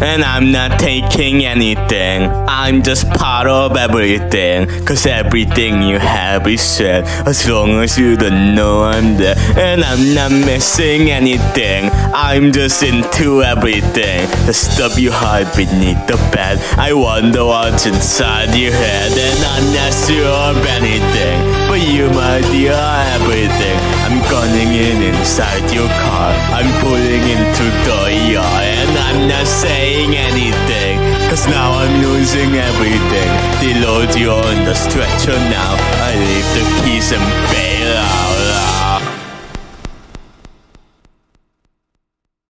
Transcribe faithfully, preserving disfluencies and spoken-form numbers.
And I'm not taking anything, I'm just part of everything. Cause everything you have is shared, as long as you don't know I'm there. And I'm not missing anything, I'm just into everything. The stuff you hide beneath the bed, I wonder what's inside your head. And I'm not sure of anything, but you my dear everything. I'm gunning in inside your car, I'm pulling into the yard. And I'm not saying anything, cause now I'm losing everything. They load you on the stretcher now, I leave the keys and bail out.